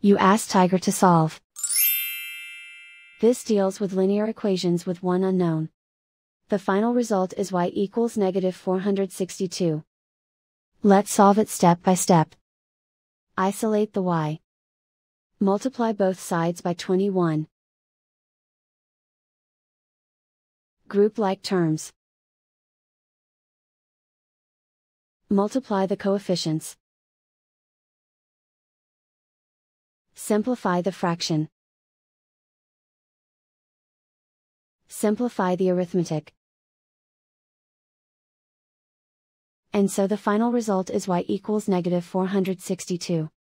You ask Tiger to solve. This deals with linear equations with one unknown. The final result is y equals -462. Let's solve it step by step. Isolate the y. Multiply both sides by 21. Group like terms. Multiply the coefficients. Simplify the fraction. Simplify the arithmetic. And so the final result is y equals -462.